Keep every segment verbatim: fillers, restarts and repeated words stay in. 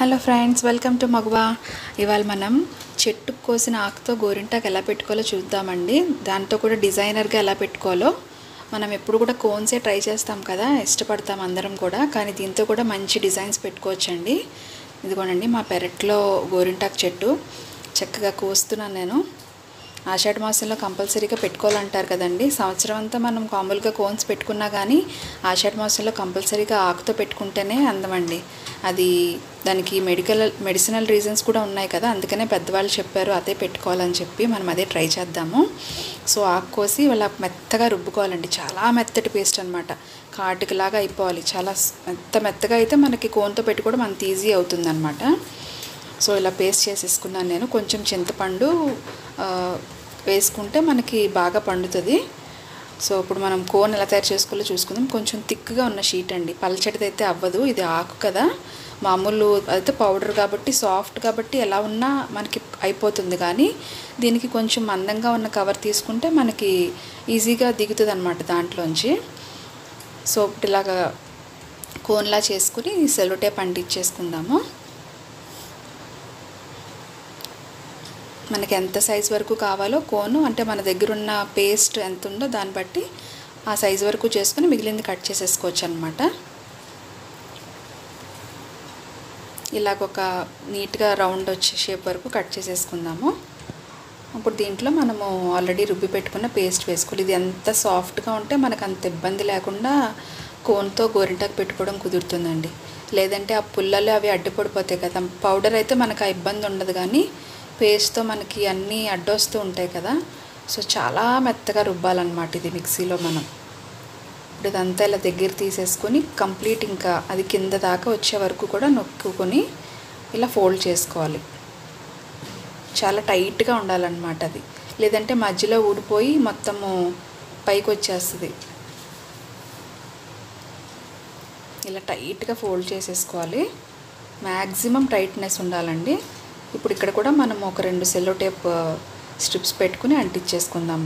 Hello friends, welcome to మగువా. ఇవాళ మనం చెట్టు కోసిన ఆకుతో గోరింటాకు ఎలా పెట్టుకోవాలో చూద్దామండి. దాంతో కూడా డిజైనర్గా ఎలా పెట్టుకోవాలో. మనం ఎప్పుడు కూడా కోన్సే ట్రై చేస్తాం కదా, ఇష్టపడతాం అందరం కూడా. కానీ దీంతో కూడా మంచి డిజైన్స్ పెట్టుకోవచ్చండి. ఇదిగోనండి మా పెరట్లో గోరింటాకు చెట్టు చక్కగా కోస్తున్నాను నేను. ఆషాఢ మాసంలో కంపల్సరీగా పెట్టుకోవాలంటారు కదండి. సంవత్సరం అంతా మనం కామన్గా కోన్స్ పెట్టుకున్నా కానీ ఆషాఢ మాసంలో కంపల్సరీగా ఆకుతో పెట్టుకుంటేనే అందమండి. అది దానికి మెడికల్ మెడిసినల్ రీజన్స్ కూడా ఉన్నాయి కదా, అందుకనే పెద్దవాళ్ళు చెప్పారు అదే పెట్టుకోవాలని చెప్పి మనం అదే ట్రై చేద్దాము. సో ఆకు కోసి ఇలా మెత్తగా రుబ్బుకోవాలండి. చాలా మెత్తటి పేస్ట్ అనమాట, కాటుకలాగా అయిపోవాలి. చాలా మెత్త మెత్తగా అయితే మనకి కోన్తో పెట్టుకోవడం అంత ఈజీ అవుతుంది అనమాట. సో ఇలా పేస్ట్ చేసేసుకున్నాను నేను. కొంచెం చింతపండు వేసుకుంటే మనకి బాగా పండుతుంది. సో ఇప్పుడు మనం కోన్ ఎలా తయారు చేసుకోవాలో చూసుకుందాం. కొంచెం థిక్గా ఉన్న షీట్ అండి, పల్చటిది అయితే అవ్వదు. ఇది ఆకు కదా, మామూలు అయితే పౌడర్ కాబట్టి సాఫ్ట్ కాబట్టి ఎలా ఉన్నా మనకి అయిపోతుంది. కానీ దీనికి కొంచెం మందంగా ఉన్న కవర్ తీసుకుంటే మనకి ఈజీగా దిగుతుంది అనమాట దాంట్లోంచి. సో ఇప్పుడు ఇలాగా కోన్లా చేసుకుని సెలో టేప్ అంటించేసుకుందాము. మనకి ఎంత సైజు వరకు కావాలో కోను, అంటే మన దగ్గర ఉన్న పేస్ట్ ఎంత ఉందో దాన్ని బట్టి ఆ సైజు వరకు చేసుకుని మిగిలింది కట్ చేసేసుకోవచ్చు అనమాట. ఇలాగొక నీట్గా రౌండ్ వచ్చే షేప్ వరకు కట్ చేసేసుకుందాము. ఇప్పుడు దీంట్లో మనము ఆల్రెడీ రుబ్బి పెట్టుకున్న పేస్ట్ వేసుకోవాలి. ఇది ఎంత సాఫ్ట్గా ఉంటే మనకు అంత ఇబ్బంది లేకుండా కోన్తో గోరింటాకు పెట్టుకోవడం కుదురుతుందండి. లేదంటే ఆ పుల్లలు అవి అడ్డుపడిపోతాయి కదా. పౌడర్ అయితే మనకు ఆ ఇబ్బంది ఉండదు, కానీ పేస్ట్తో మనకి అన్నీ అడ్డొస్తూ ఉంటాయి కదా. సో చాలా మెత్తగా రుబ్బాలన్నమాట ఇది మిక్సీలో మనం. ఇప్పుడు ఇదంతా ఇలా దగ్గర తీసేసుకొని కంప్లీట్ ఇంకా అది కింద దాకా వచ్చే వరకు కూడా నొక్కుకొని ఇలా ఫోల్డ్ చేసుకోవాలి. చాలా టైట్గా ఉండాలన్నమాట అది, లేదంటే మధ్యలో ఊడిపోయి మొత్తము పైకి వచ్చేస్తుంది. ఇలా టైట్గా ఫోల్డ్ చేసేసుకోవాలి. మ్యాక్సిమం టైట్నెస్ ఉండాలండి. ఇప్పుడు ఇక్కడ కూడా మనం ఒక రెండు సెల్లో టేప్ స్ట్రిప్స్ పెట్టుకుని అంటించేసుకుందాము.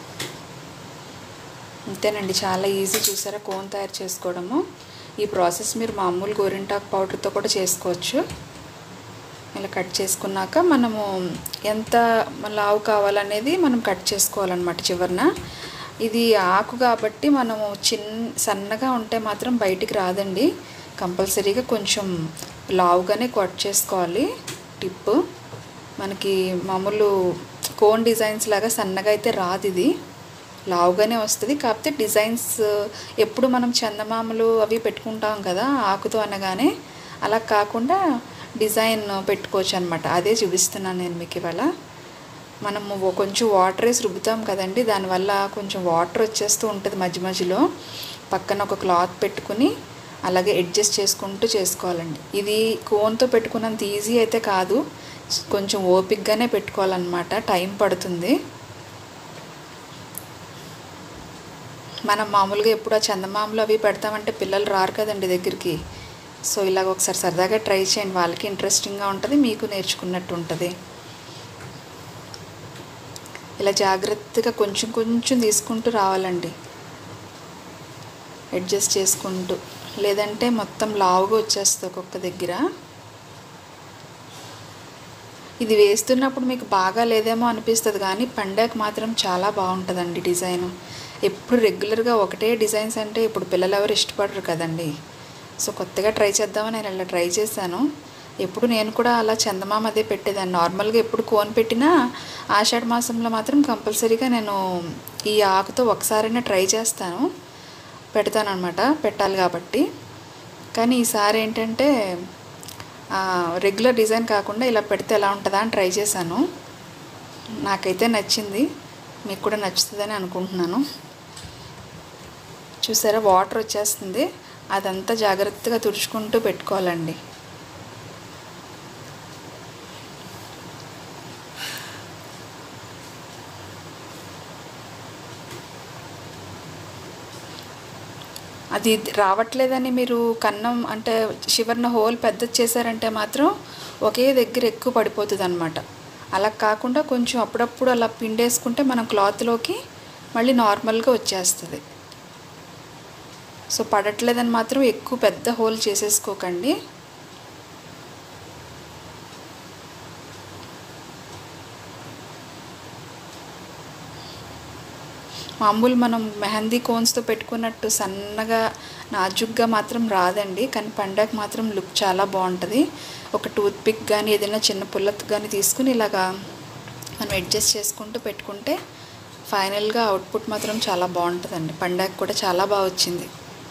అంతేనండి, చాలా ఈజీ. చూసారా కోన్ తయారు చేసుకోవడము. ఈ ప్రాసెస్ మీరు మామూలు గోరింటాకు పౌడర్తో కూడా చేసుకోవచ్చు. ఇలా కట్ చేసుకున్నాక మనము ఎంత లావు కావాలనేది మనం కట్ చేసుకోవాలన్నమాట చివరన. ఇది ఆకు కాబట్టి మనము చిన్న సన్నగా ఉంటే మాత్రం బయటికి రాదండి. కంపల్సరీగా కొంచెం లావుగానే కట్ చేసుకోవాలి. టిప్ మనకి మామూలు కోన్ డిజైన్స్ లాగా సన్నగా అయితే రాదు, ఇది లావుగానే వస్తుంది. కాకపోతే డిజైన్స్ ఎప్పుడు మనం చందమామలు అవి పెట్టుకుంటాం కదా ఆకుతో అనగానే, అలా కాకుండా డిజైన్ పెట్టుకోవచ్చు అనమాట. అదే చూపిస్తున్నాను నేను మీకు ఇవాళ. మనము కొంచెం వాటర్ వేసి రుబ్బుతాం కదండి, దానివల్ల కొంచెం వాటర్ వచ్చేస్తూ ఉంటుంది మధ్య మధ్యలో. పక్కన ఒక క్లాత్ పెట్టుకుని అలాగే అడ్జస్ట్ చేసుకుంటూ చేసుకోవాలండి. ఇది కోన్తో పెట్టుకున్నంత ఈజీ అయితే కాదు, కొంచెం ఓపిక్గానే పెట్టుకోవాలన్నమాట, టైం పడుతుంది. మనం మామూలుగా ఎప్పుడు ఆ చందమామలు అవి పెడతామంటే పిల్లలు రారు కదండి దగ్గరికి. సో ఇలాగ ఒకసారి సరదాగా ట్రై చేయండి, వాళ్ళకి ఇంట్రెస్టింగ్గా ఉంటుంది, మీకు నేర్చుకున్నట్టు ఉంటుంది. ఇలా జాగ్రత్తగా కొంచెం కొంచెం తీసుకుంటూ రావాలండి, అడ్జస్ట్ చేసుకుంటూ. లేదంటే మొత్తం లావుగా వచ్చేస్తుంది ఒక్కొక్క దగ్గర. ఇది వేస్తున్నప్పుడు మీకు బాగా లేదేమో అనిపిస్తుంది, కానీ పండగ మాత్రం చాలా బాగుంటుందండి డిజైన్. ఎప్పుడు రెగ్యులర్గా ఒకటే డిజైన్స్ అంటే ఇప్పుడు పిల్లలు ఎవరు ఇష్టపడరు కదండి. సో కొత్తగా ట్రై చేద్దామని నేను ఇలా ట్రై చేశాను. ఎప్పుడు నేను కూడా అలా చందమామ అదే పెట్టేదాన్ని. నార్మల్గా ఎప్పుడు కోన్ పెట్టినా ఆషాఢ మాసంలో మాత్రం కంపల్సరీగా నేను ఈ ఆకుతో ఒకసారైనా ట్రై చేస్తాను, పెడతాను అనమాట, పెట్టాలి కాబట్టి. కానీ ఈసారి ఏంటంటే రెగ్యులర్ డిజైన్ కాకుండా ఇలా పెడితే ఎలా ఉంటుందా అని ట్రై చేశాను. నాకైతే నచ్చింది, మీకు కూడా నచ్చుతుందని అనుకుంటున్నాను. చూసారా వాటర్ వచ్చేస్తుంది, అదంతా జాగ్రత్తగా తుడుచుకుంటూ పెట్టుకోవాలండి. అది రావట్లేదని మీరు కన్నం అంటే చివరిన హోల్ పెద్దది చేశారంటే మాత్రం ఒకే దగ్గర ఎక్కువ పడిపోతుంది అనమాట. అలా కాకుండా కొంచెం అప్పుడప్పుడు అలా పిండేసుకుంటే మనం క్లాత్లోకి మళ్ళీ నార్మల్గా వచ్చేస్తుంది. సో పడట్లేదని మాత్రం ఎక్కువ పెద్ద హోల్ చేసేసుకోకండి. మామూలు మనం మెహందీ కోన్స్తో పెట్టుకున్నట్టు సన్నగా నాజుగ్గా మాత్రం రాదండి, కానీ పండగ మాత్రం లుక్ చాలా బాగుంటుంది. ఒక టూత్ పిక్ కానీ ఏదైనా చిన్న పుల్లత్ కానీ తీసుకుని ఇలాగా మనం అడ్జస్ట్ చేసుకుంటూ పెట్టుకుంటే ఫైనల్గా అవుట్పుట్ మాత్రం చాలా బాగుంటుందండి. పండగ కూడా చాలా బాగా వచ్చింది.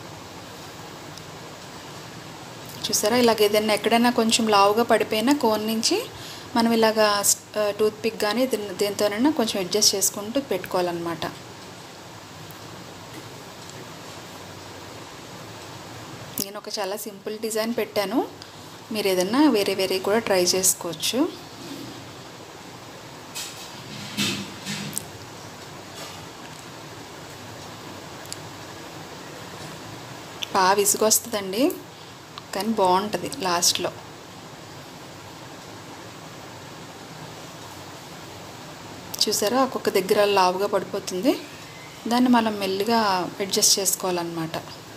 చూసారా, ఇలాగ ఏదైనా ఎక్కడైనా కొంచెం లావుగా పడిపోయినా కోన్ నుంచి మనం ఇలాగా టూత్ పిక్ కానీ దేనితోనైనా కొంచెం అడ్జస్ట్ చేసుకుంటూ పెట్టుకోవాలన్నమాట. నేను ఒక చాలా సింపుల్ డిజైన్ పెట్టాను, మీరు ఏదైనా వేరే వేరే కూడా ట్రై చేసుకోవచ్చు. బాగా విసుగొస్తుందండి, కానీ బాగుంటుంది లాస్ట్లో. చూసారా, ఒక్కొక్క దగ్గర లావుగా పడిపోతుంది, దాన్ని మనం మెల్లిగా అడ్జస్ట్ చేసుకోవాలన్నమాట.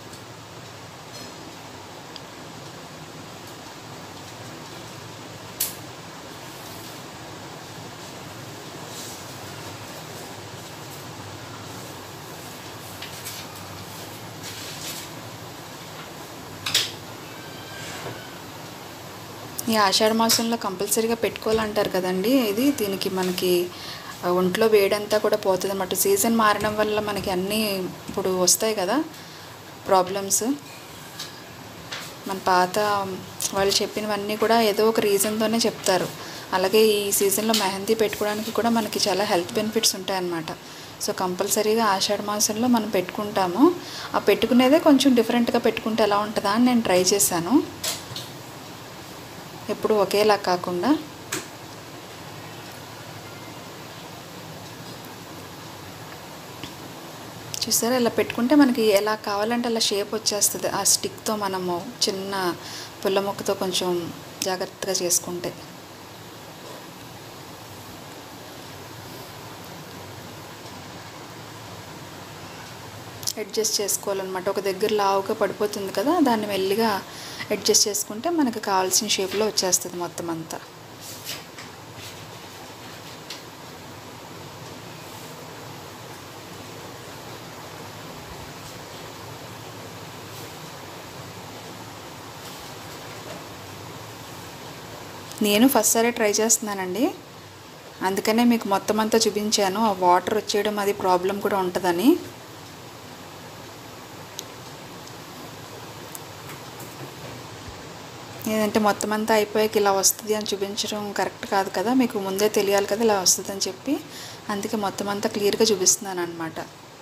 ఈ ఆషాఢ మాసంలో కంపల్సరీగా పెట్టుకోవాలంటారు కదండి. ఇది దీనికి మనకి ఒంట్లో వేడంతా కూడా పోతుంది అన్నమాట. సీజన్ మారడం వల్ల మనకి అన్నీ ఇప్పుడు వస్తాయి కదా ప్రాబ్లమ్స్. మన పాత వాళ్ళు చెప్పినవన్నీ కూడా ఏదో ఒక రీజన్తోనే చెప్తారు. అలాగే ఈ సీజన్లో మెహందీ పెట్టుకోవడానికి కూడా మనకి చాలా హెల్త్ బెనిఫిట్స్ ఉంటాయన్నమాట. సో కంపల్సరీగా ఆషాఢ మాసంలో మనం పెట్టుకుంటాము. ఆ పెట్టుకునేదే కొంచెం డిఫరెంట్గా పెట్టుకుంటే ఎలా ఉంటుందా అని నేను ట్రై చేశాను, ఎప్పుడు ఒకేలా కాకుండా. చూసారా, ఇలా పెట్టుకుంటే మనకి ఎలా కావాలంటే అలా షేప్ వచ్చేస్తుంది. ఆ స్టిక్తో మనము చిన్న పుల్ల ముక్కతో కొంచెం జాగ్రత్తగా చేసుకుంటే. అడ్జస్ట్ చేసుకోవాలన్నమాట. ఒక దగ్గర లావుగా పడిపోతుంది కదా, దాన్ని మెల్లిగా అడ్జస్ట్ చేసుకుంటే మనకు కావాల్సిన షేప్లో వచ్చేస్తుంది మొత్తం అంతా. నేను ఫస్ట్ సారి ట్రై చేస్తున్నానండి, అందుకనే మీకు మొత్తం అంతా చూపించాను. ఆ వాటర్ వచ్చేయడం అది ప్రాబ్లం కూడా ఉంటుందని. ఏదంటే మొత్తం అంతా అయిపోయాక ఇలా వస్తుంది అని చూపించడం కరెక్ట్ కాదు కదా, మీకు ముందే తెలియాలి కదా ఇలా వస్తుందని చెప్పి. అందుకే మొత్తం అంతా క్లియర్గా చూపిస్తున్నాను అన్నమాట.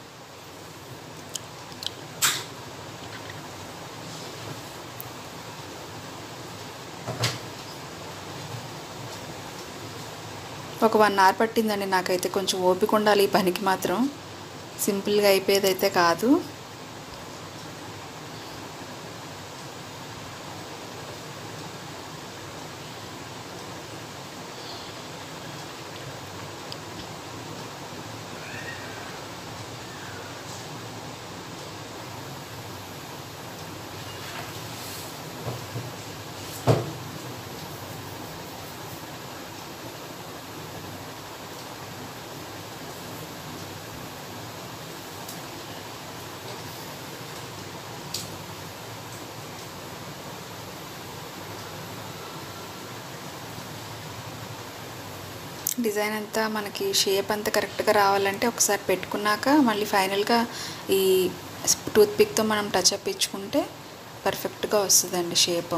ఒక వన్ అవర్ పట్టిందండి నాకైతే. కొంచెం ఓపిక ఉండాలి ఈ పనికి మాత్రం, సింపుల్గా అయిపోయేదైతే కాదు. డిజైన్ అంతా మనకి షేప్ అంతా కరెక్ట్గా రావాలంటే ఒకసారి పెట్టుకున్నాక మళ్ళీ ఫైనల్గా ఈ టూత్ పిక్తో మనం టచ్ అప్ ఇచ్చుకుంటే పర్ఫెక్ట్గా వస్తుందండి షేప్.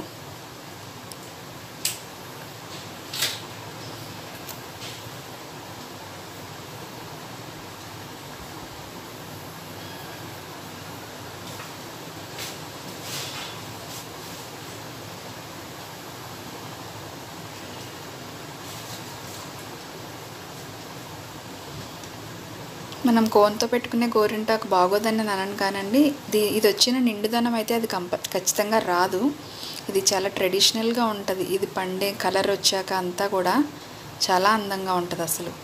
మనం కోన్తో పెట్టుకునే గోరింటాకు బాగోదని నేను అనను కానండి, ఇది ఇది వచ్చిన నిండుదనం అయితే అది కంప ఖచ్చితంగా రాదు. ఇది చాలా ట్రెడిషనల్గా ఉంటుంది. ఇది పండే కలర్ వచ్చాక అంతా కూడా చాలా అందంగా ఉంటుంది అసలు.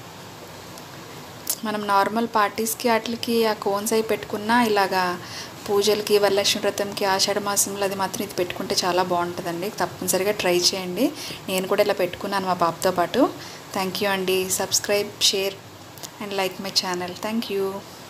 మనం నార్మల్ పార్టీస్కి వాటికి ఆ కోన్స్ అవి పెట్టుకున్నా ఇలాగా పూజలకి, వరలక్ష్మి వ్రతంకి, ఆషాఢ మాసంలో అది మాత్రం ఇది పెట్టుకుంటే చాలా బాగుంటుందండి. తప్పనిసరిగా ట్రై చేయండి. నేను కూడా ఇలా పెట్టుకున్నాను మా పాపతో పాటు. థ్యాంక్ యూ అండి. Subscribe, share and like my channel. Thank you.